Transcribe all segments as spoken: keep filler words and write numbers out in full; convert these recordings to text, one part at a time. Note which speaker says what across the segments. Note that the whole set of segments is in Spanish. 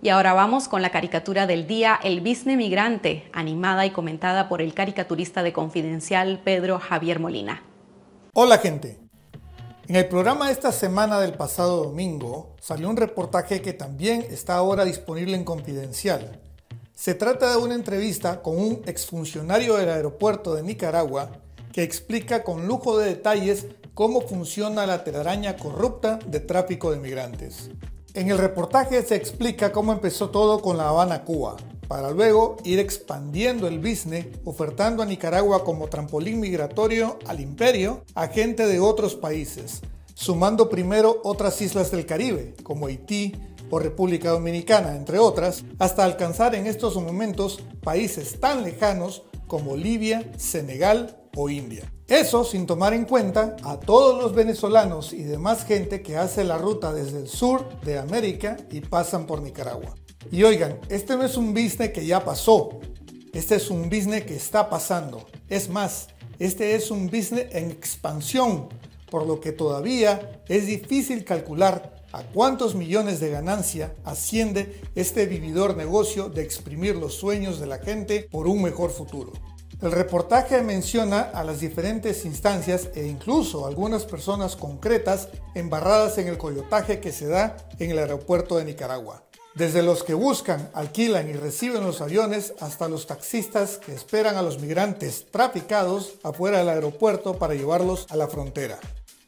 Speaker 1: Y ahora vamos con la caricatura del día, El Business Migrante, animada y comentada por el caricaturista de Confidencial, Pedro Javier Molina.
Speaker 2: Hola gente, en el programa de esta semana del pasado domingo salió un reportaje que también está ahora disponible en Confidencial. Se trata de una entrevista con un exfuncionario del aeropuerto de Nicaragua que explica con lujo de detalles cómo funciona la telaraña corrupta de tráfico de migrantes. En el reportaje se explica cómo empezó todo con La Habana, Cuba, para luego ir expandiendo el business, ofertando a Nicaragua como trampolín migratorio al imperio a gente de otros países, sumando primero otras islas del Caribe, como Haití o República Dominicana, entre otras, hasta alcanzar en estos momentos países tan lejanos como Libia, Senegal o India. Eso sin tomar en cuenta a todos los venezolanos y demás gente que hace la ruta desde el sur de América y pasan por Nicaragua. Y oigan, este no es un business que ya pasó, este es un business que está pasando. Es más, este es un business en expansión, por lo que todavía es difícil calcular a cuántos millones de ganancia asciende este vividor negocio de exprimir los sueños de la gente por un mejor futuro. El reportaje menciona a las diferentes instancias e incluso algunas personas concretas embarradas en el coyotaje que se da en el aeropuerto de Nicaragua. Desde los que buscan, alquilan y reciben los aviones hasta los taxistas que esperan a los migrantes traficados afuera del aeropuerto para llevarlos a la frontera.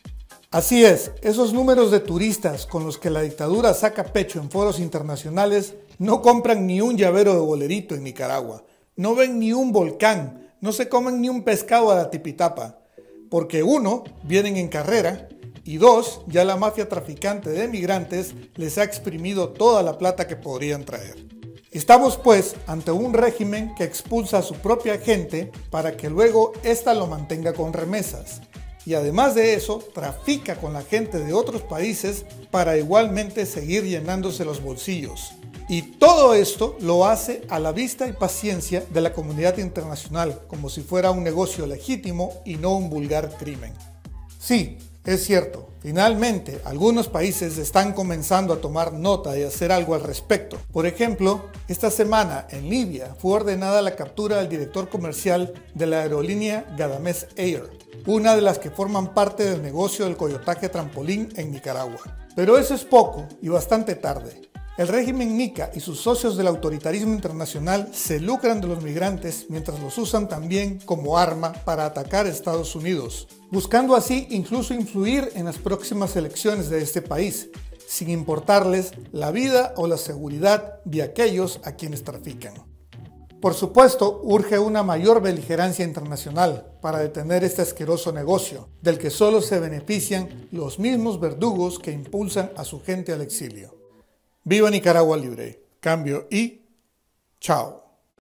Speaker 2: Así es, esos números de turistas con los que la dictadura saca pecho en foros internacionales no compran ni un llavero de bolerito en Nicaragua. No ven ni un volcán, no se comen ni un pescado a la tipitapa, porque uno, vienen en carrera, y dos, ya la mafia traficante de migrantes les ha exprimido toda la plata que podrían traer. Estamos pues ante un régimen que expulsa a su propia gente para que luego ésta lo mantenga con remesas, y además de eso, trafica con la gente de otros países para igualmente seguir llenándose los bolsillos. Y todo esto lo hace a la vista y paciencia de la comunidad internacional, como si fuera un negocio legítimo y no un vulgar crimen. Sí, es cierto, finalmente algunos países están comenzando a tomar nota y hacer algo al respecto. Por ejemplo, esta semana en Libia fue ordenada la captura del director comercial de la aerolínea Gadames Air, una de las que forman parte del negocio del coyotaje trampolín en Nicaragua. Pero eso es poco y bastante tarde. El régimen Nica y sus socios del autoritarismo internacional se lucran de los migrantes mientras los usan también como arma para atacar a Estados Unidos, buscando así incluso influir en las próximas elecciones de este país, sin importarles la vida o la seguridad de aquellos a quienes trafican. Por supuesto, urge una mayor beligerancia internacional para detener este asqueroso negocio, del que solo se benefician los mismos verdugos que impulsan a su gente al exilio. Viva Nicaragua libre. Cambio y chao.